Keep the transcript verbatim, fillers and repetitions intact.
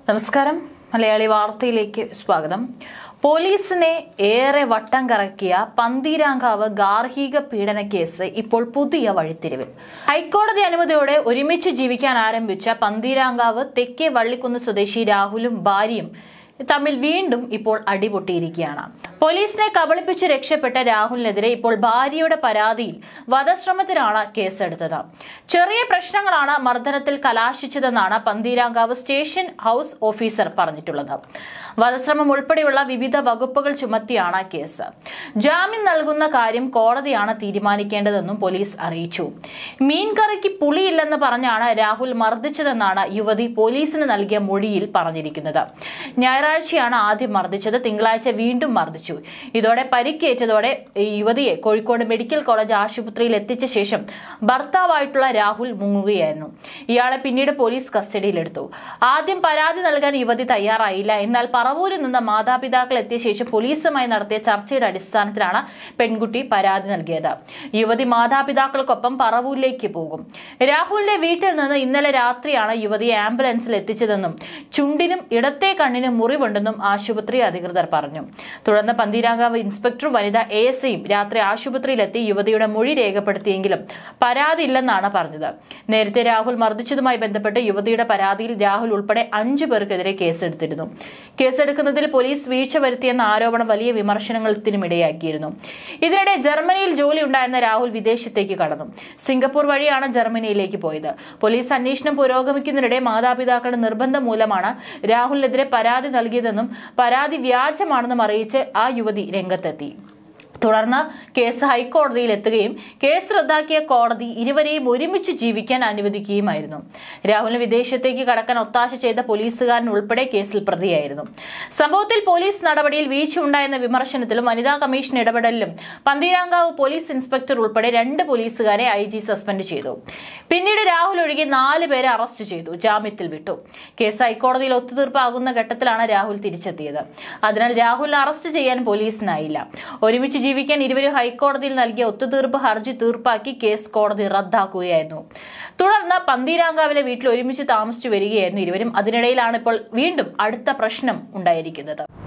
നമസ്കാരം മലയാളി വാർത്തയിലേക്ക് സ്വാഗതം. പോലീസിനെ ഏറെ വട്ടം കറക്കിയ പന്തീരാങ്കാവ് ഗാർഹിക പീഡന കേസ് ഇപ്പോൾ പുതിയ വഴിത്തിരിവിൽ. ഹൈക്കോടതി അനുമതിയോടെ ഒരുമിച്ച് ജീവിക്കാൻ ആരംഭിച്ച പന്തീരാങ്കാവ് തെക്കേ വള്ളിക്കുന്ന് സ്വദേശി രാഹുലും ഭാര്യയും തമ്മിൽ വീണ്ടും ഇപ്പോൾ അടിപൊട്ടിയിരിക്കുകയാണ്. പോലീസിനെ കബളിപ്പിച്ച് രക്ഷപ്പെട്ട രാഹുലിനെതിരെ ഇപ്പോൾ ഭാര്യയുടെ പരാതിയിൽ വധശ്രമത്തിനാണ് കേസെടുത്തത്. ചെറിയ പ്രശ്നങ്ങളാണ് മർദ്ദനത്തിൽ കലാശിച്ചതെന്നാണ് പന്തീരാങ്കാവ് സ്റ്റേഷൻ ഹൌസ് ഓഫീസർ പറഞ്ഞിട്ടുള്ളത്. വധശ്രമം ഉൾപ്പെടെയുള്ള വിവിധ വകുപ്പുകൾ ചുമത്തിയാണ് കേസ്. ജാമ്യം നൽകുന്ന കാര്യം കോടതിയാണ് തീരുമാനിക്കേണ്ടതെന്നും പോലീസ് അറിയിച്ചു. മീൻകറിക്ക് പുളിയില്ലെന്ന് പറഞ്ഞാണ് രാഹുൽ മർദ്ദിച്ചതെന്നാണ് യുവതി പോലീസിന് നൽകിയ മൊഴിയിൽ പറഞ്ഞിരിക്കുന്നത്. ഞായറാഴ്ചയാണ് ആദ്യം മർദ്ദിച്ചത്, തിങ്കളാഴ്ച വീണ്ടും മർദ്ദിച്ചു. ഇതോടെ പരിക്കേറ്റതോടെ യുവതിയെ കോഴിക്കോട് മെഡിക്കൽ കോളേജ് ആശുപത്രിയിൽ എത്തിച്ച ശേഷം ഭർത്താവായിട്ടുള്ള രാഹുൽ മുങ്ങുകയായിരുന്നു. ഇയാളെ പിന്നീട് പോലീസ് കസ്റ്റഡിയിലെടുത്തു. ആദ്യം പരാതി നൽകാൻ യുവതി തയ്യാറായില്ല. എന്നാൽ പറവൂരിൽ നിന്ന് മാതാപിതാക്കൾ എത്തിയ ശേഷം പോലീസുമായി നടത്തിയ ചർച്ചയുടെ അടിസ്ഥാനത്തിലാണ് പെൺകുട്ടി പരാതി നൽകിയത്. യുവതി മാതാപിതാക്കൾക്കൊപ്പം പറവൂരിലേക്ക് പോകും. രാഹുലിന്റെ വീട്ടിൽ നിന്ന് ഇന്നലെ രാത്രിയാണ് യുവതിയെ ആംബുലൻസിൽ എത്തിച്ചതെന്നും ചുണ്ടിനും ഇടത്തെ കണ്ണിനും മുറിവുണ്ടെന്നും ആശുപത്രി അധികൃതർ പറഞ്ഞു. തുടർന്ന് പന്തീരാങ്കാവ് ഇൻസ്പെക്ടറും വനിത എ എസ് ഐയും രാത്രി ആശുപത്രിയിലെത്തി യുവതിയുടെ മൊഴി രേഖപ്പെടുത്തിയെങ്കിലും പരാതി ഇല്ലെന്നാണ് പറഞ്ഞത്. നേരത്തെ രാഹുൽ മർദ്ദിച്ചതുമായി ബന്ധപ്പെട്ട് യുവതിയുടെ പരാതിയിൽ രാഹുൽ ഉൾപ്പെടെ അഞ്ചു പേർക്കെതിരെ കേസെടുത്തിരുന്നു. കേസെടുക്കുന്നതിൽ പോലീസ് വീഴ്ച വരുത്തിയെന്ന ആരോപണം വലിയ വിമർശനങ്ങൾക്കിനുമിടയാക്കിയിരുന്നു. ഇതിനിടെ ജർമ്മനിയിൽ ജോലി ഉണ്ടായിരുന്ന രാഹുൽ വിദേശത്തേക്ക് കടന്നു. സിംഗപ്പൂർ വഴിയാണ് ജർമ്മനിയിലേക്ക് പോയത്. പോലീസ് അന്വേഷണം പുരോഗമിക്കുന്നതിനിടെ മാതാപിതാക്കളുടെ നിർബന്ധം മൂലമാണ് രാഹുലിനെതിരെ പരാതി നൽകിയതെന്നും പരാതി വ്യാജമാണെന്നും അറിയിച്ച് ആ യുവതി രംഗത്തെത്തി. തുടർന്ന് കേസ് ഹൈക്കോടതിയിൽ എത്തുകയും കേസ് റദ്ദാക്കിയ കോടതി ഇരുവരെയും ഒരുമിച്ച് ജീവിക്കാൻ അനുവദിക്കുകയുമായിരുന്നു. രാഹുലിന് വിദേശത്തേക്ക് കടക്കാൻ ഒത്താശ ചെയ്ത പോലീസുകാരൻ ഉൾപ്പെടെ കേസിൽ പ്രതിയായിരുന്നു. സംഭവത്തിൽ പോലീസ് നടപടിയിൽ വീഴ്ച ഉണ്ടായെന്ന വിമർശനത്തിലും വനിതാ കമ്മീഷൻ ഇടപെടലിലും പന്തീരാങ്കാവ് പോലീസ് ഇൻസ്പെക്ടർ ഉൾപ്പെടെ രണ്ട് പോലീസുകാരെ ഐ ജി സസ്പെൻഡ് ചെയ്തു. പിന്നീട് രാഹുൽ ഒഴികെ നാല് പേരെ അറസ്റ്റ് ചെയ്തു, ജാമ്യത്തിൽ വിട്ടു. കേസ് ഹൈക്കോടതിയിൽ ഒത്തുതീർപ്പാകുന്ന ഘട്ടത്തിലാണ് രാഹുൽ തിരിച്ചെത്തിയത്. അതിനാൽ രാഹുലിനെ അറസ്റ്റ് ചെയ്യാൻ പോലീസിനായില്ല. ഒരുമിച്ച് ജീവിക്കാൻ ഇരുവരും ഹൈക്കോടതിയിൽ നൽകിയ ഒത്തുതീർപ്പ് ഹർജി തീർപ്പാക്കി കേസ് കോടതി റദ്ദാക്കുകയായിരുന്നു. തുടർന്ന് പന്തീരാങ്കാവിലെ വീട്ടിൽ ഒരുമിച്ച് താമസിച്ചു വരികയായിരുന്നു ഇരുവരും. അതിനിടയിലാണ് ഇപ്പോൾ വീണ്ടും അടുത്ത പ്രശ്നം ഉണ്ടായിരിക്കുന്നത്.